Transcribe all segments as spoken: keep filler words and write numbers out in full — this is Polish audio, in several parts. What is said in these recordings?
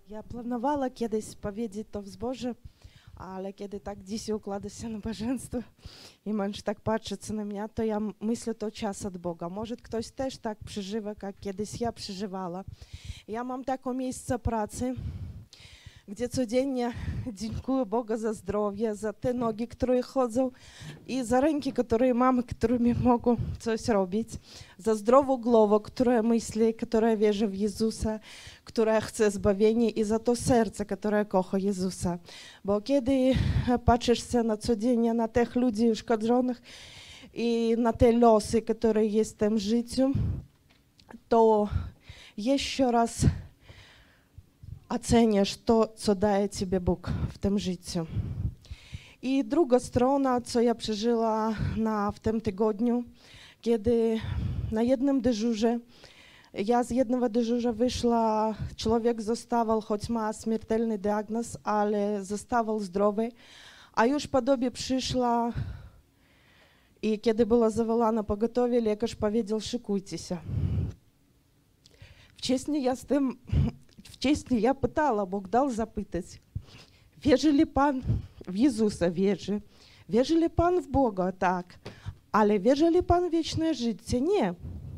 Ja planowała kiedyś powiedzieć to w zborze, ale kiedy tak dzisiaj układa się nabożeństwo i mąż tak patrzy na mnie, to ja myślę, to czas od Boga. Może ktoś też tak przeżywa, jak kiedyś ja przeżywała. Ja mam takie miejsce pracy, gdzie codziennie dziękuję Bogu za zdrowie, za te nogi, które chodzą i za ręki, które mam, którymi mogą coś robić, za zdrową głowę, która myśli, która wierzy w Jezusa, która chce zbawienia i za to serce, które kocha Jezusa. Bo kiedy patrzysz się na codziennie na tych ludzi uszkodzonych i na te losy, które jest w tym życiu, to jeszcze raz oceniasz to, co daje Ciebie Bóg w tym życiu. I druga strona, co ja przeżyła na, w tym tygodniu, kiedy na jednym dyżurze, ja z jednego dyżurza wyszła, człowiek zostawał, choć ma śmiertelny diagnoz, ale zostawał zdrowy, a już po dobie przyszła i kiedy była zawołana pogotowie, lekarz powiedział, szykujcie się. Wcześniej ja z tym Wcześniej я питала, Бог дав запитати, wierzy li Pan w Jezusa? Wierzy. Wierzy li Pan w Boga? Tak. Ale wierzy li Pan w wieczne życie? Nie.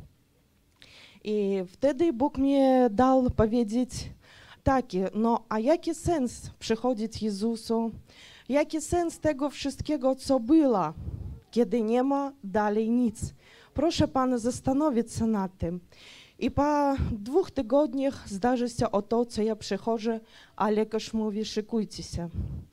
I wtedy Bóg mnie dał powiedzieć takie, no a jaki sens przychodzić Jezusu? Jaki sens tego wszystkiego, co było, kiedy nie ma dalej nic? Proszę Pana zastanowić się nad tym. I po dwóch tygodniach zdarzy się o to, co ja przychodzę, a lekarz mówi, szykujcie się.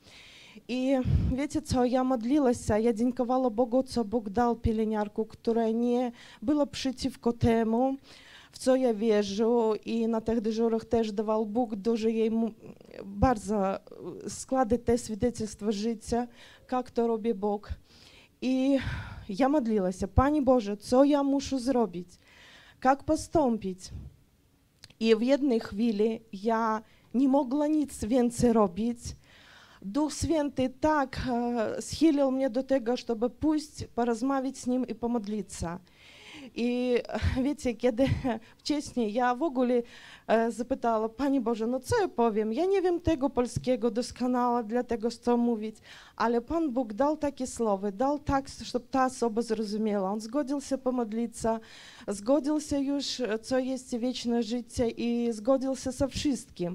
I wiecie co, ja modliła się, ja dziękowała Bogu, co Bóg dał pielęgniarkę, która nie była przeciwko temu, w co ja wierzę, i na tych dyżurach też dawał Bóg dużo jej, bardzo składa te świadectwa życia, jak to robi Bóg. I ja modliła się, Panie Boże, co ja muszę zrobić? Jak postąpić? I w jednej chwili ja nie mogła nic więcej robić. Duch Święty tak e, schylił mnie do tego, żeby pójść, porozmawiać z Nim i pomodlić się. I wiecie, kiedy wcześniej ja w ogóle e, zapytała, Panie Boże, no co ja powiem? Ja nie wiem tego polskiego doskonale, dlatego co mówić, ale Pan Bóg dał takie słowa, dał tak, żeby ta osoba zrozumiała. On zgodził się pomodlić się, zgodził się już, co jest wieczne życie i zgodził się ze wszystkim.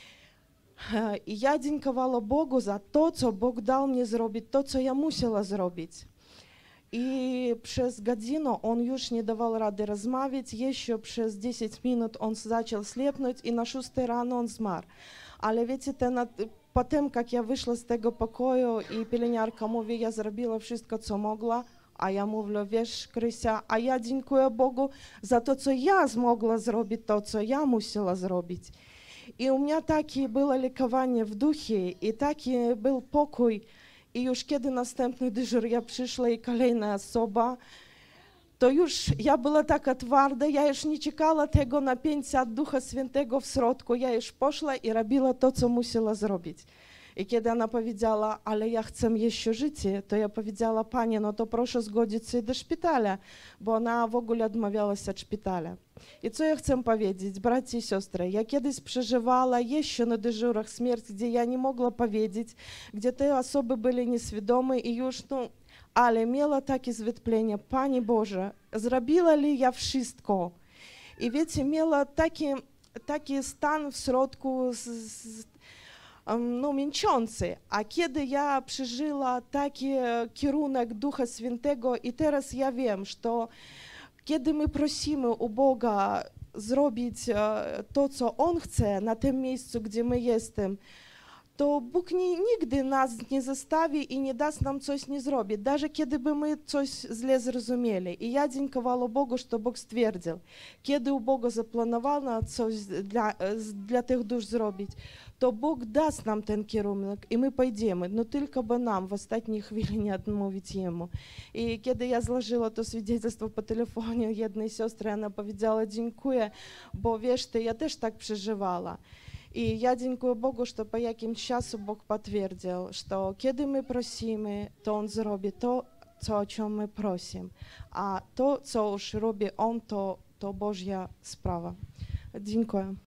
I ja dziękowała Bogu za to, co Bóg dał mnie zrobić, to, co ja musiała zrobić. I przez godzinę on już nie dawał rady rozmawiać, jeszcze przez dziesięć minut on zaczął slепnąć i na szóstej rano on zmarł. Ale wiecie, ten, potem jak ja wyszła z tego pokoju i pielęgniarka mówi, ja zrobiła wszystko, co mogła, a ja mówię, wiesz, Krysia, a ja dziękuję Bogu za to, co ja zmogła zrobić, to, co ja musiała zrobić. I u mnie takie było lekowanie w duchu i taki był pokój. I już kiedy następny dyżur ja przyszła i kolejna osoba, to już ja była taka twarda, ja już nie czekała tego napięcia Ducha Świętego w środku, ja już poszła i robiła to, co musiała zrobić. I kiedy ona powiedziała, ale ja chcę jeszcze żyć, to ja powiedziała, Panie, no to proszę zgodzić się do szpitala, bo ona w ogóle odmawiała się od szpitala. I co ja chcę powiedzieć, bracia i siostry, ja kiedyś przeżywała jeszcze na dyżurach śmierć, gdzie ja nie mogła powiedzieć, gdzie te osoby były nieświadome i już, no, ale miała takie zwietlenie, Panie Boże, zrobiła li ja wszystko? I wiecie, miała taki, taki stan w środku z, z, no, męczący, a kiedy ja przeżyła taki kierunek Ducha Świętego i teraz ja wiem, że kiedy my prosimy u Boga zrobić to, co On chce na tym miejscu, gdzie my jesteśmy, to Bóg nie, nigdy nas nie zostawi i nie da nam coś nie zrobić, даже kiedy by my coś źle zrozumieli. I ja dziękowała Bogu, że Bóg stwierdził, kiedy u Boga zaplanowano coś dla, dla tych dusz zrobić, to Bóg даст nam ten kierunek i my pójdziemy, no tylko by nam w ostatniej chwili nie odmówić Jemu. I kiedy ja złożyła to świadectwo po telefonie jednej siostry, ona powiedziała, dziękuję, bo wiesz ty, ja też tak przeżywała. I ja dziękuję Bogu, że po jakimś czasie Bóg potwierdził, że kiedy my prosimy, to On zrobi to, co, o czym my prosimy. A to, co już robi On, to, to Boża sprawa. Dziękuję.